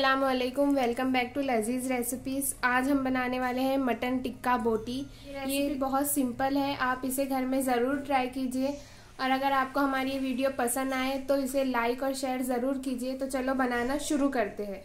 अस्सलामुअलैकुम, welcome back to Lazeez recipes. आज हम बनाने वाले हैं मटन टिक्का बोटी। ये बहुत सिंपल है, आप इसे घर में ज़रूर ट्राई कीजिए। और अगर आपको हमारी ये वीडियो पसंद आए तो इसे लाइक और शेयर ज़रूर कीजिए। तो चलो बनाना शुरू करते हैं।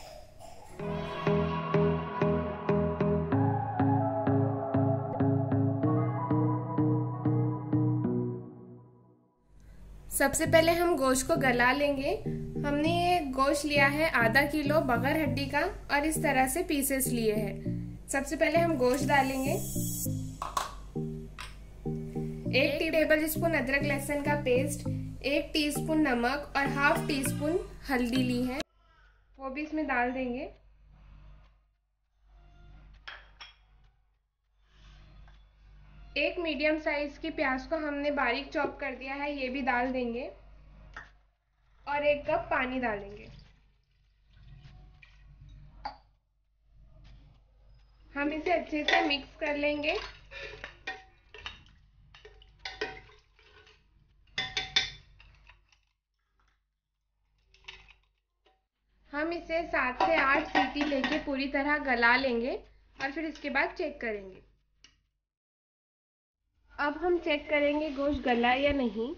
सबसे पहले हम गोश्त को गला लेंगे। हमने ये गोश्त लिया है आधा किलो बगैर हड्डी का और इस तरह से पीसेस लिए हैं। सबसे पहले हम गोश्त डालेंगे। 1 टेबल स्पून अदरक लहसुन का पेस्ट, 1 टीस्पून नमक और हाफ टी स्पून हल्दी ली है, वो भी इसमें डाल देंगे। एक मीडियम साइज की प्याज को हमने बारीक चॉप कर दिया है, ये भी डाल देंगे और 1 कप पानी डालेंगे। हम इसे अच्छे से मिक्स कर लेंगे। हम इसे 7 से 8 सीटी लेके पूरी तरह गला लेंगे और फिर इसके बाद चेक करेंगे। अब हम चेक करेंगे गोश्त गला या नहीं।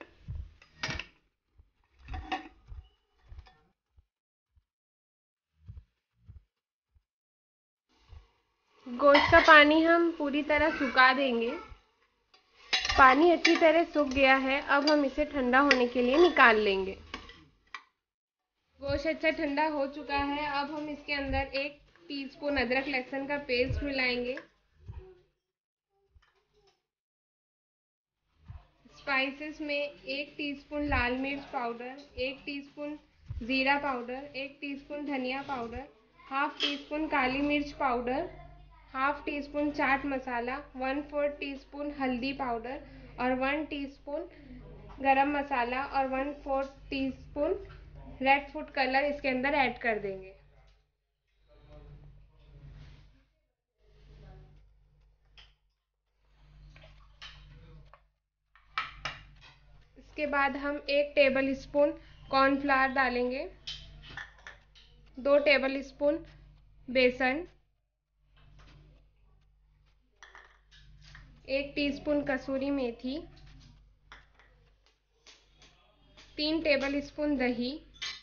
गोश्त का पानी हम पूरी तरह सुखा देंगे। पानी अच्छी तरह सूख गया है। अब हम इसे ठंडा होने के लिए निकाल लेंगे। गोश्त अच्छा ठंडा हो चुका है। अब हम इसके अंदर 1 टीस्पून अदरक लहसुन का पेस्ट मिलाएंगे। स्पाइसेस में 1 टीस्पून लाल मिर्च पाउडर, 1 टीस्पून जीरा पाउडर, 1 टीस्पून धनिया पाउडर, हाफ टी स्पून काली मिर्च powder, half teaspoon chaat masala, 1/4 teaspoon हल्दी पाउडर और 1 टीस्पून गरम मसाला और 1/4 टीस्पून रेड फूड कलर इसके अंदर ऐड कर देंगे। इसके बाद हम 1 टेबल स्पून कॉर्नफ्लावर डालेंगे, 2 टेबल स्पून बेसन, 1 टीस्पून कसूरी मेथी, 3 टेबल स्पून दही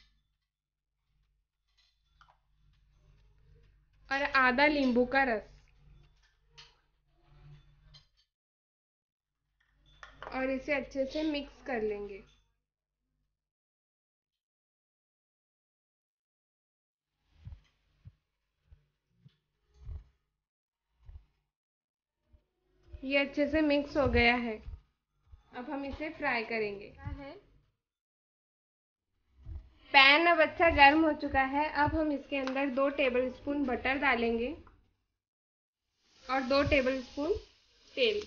और आधा नींबू का रस, और इसे अच्छे से मिक्स कर लेंगे। ये अच्छे से मिक्स हो गया है। अब हम इसे फ्राई करेंगे। पैन अब अच्छा गर्म हो चुका है। अब हम इसके अंदर 2 टेबल स्पून बटर डालेंगे और 2 टेबल स्पून तेल।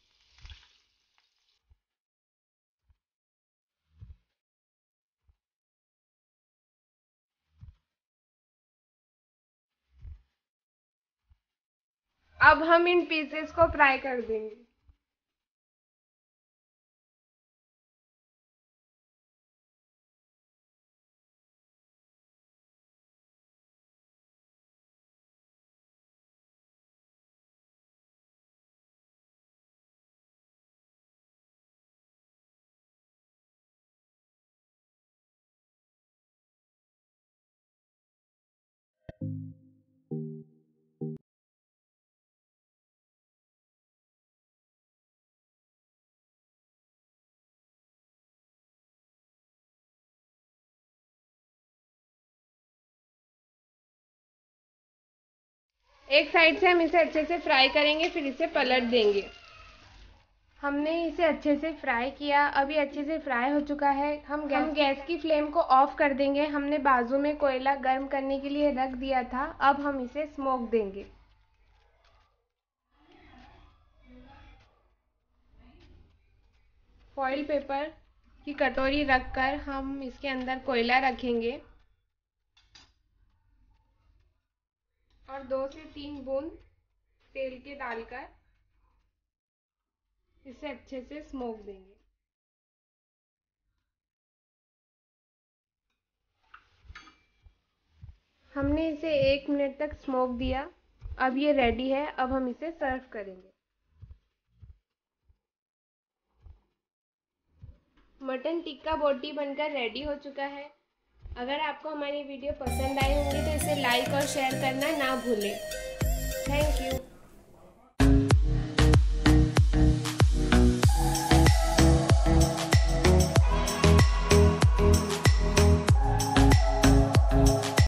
अब हम इन पीसेस को फ्राई कर देंगे। एक साइड से हम इसे अच्छे से फ्राई करेंगे, फिर इसे पलट देंगे। हमने इसे अच्छे से फ्राई किया। अभी अच्छे से फ्राई हो चुका है। हम गैस की फ्लेम को ऑफ कर देंगे। हमने बाजू में कोयला गर्म करने के लिए रख दिया था। अब हम इसे स्मोक देंगे। फॉइल पेपर की कटोरी रखकर हम इसके अंदर कोयला रखेंगे और 2 से 3 बूंद तेल के डालकर इसे अच्छे से स्मोक देंगे। हमने इसे 1 मिनट तक स्मोक दिया। अब ये रेडी है। अब हम इसे सर्व करेंगे। मटन टिक्का बोटी बनकर रेडी हो चुका है। अगर आपको हमारी वीडियो पसंद आई होंगी तो इसे लाइक और शेयर करना ना भूलें। Thank you.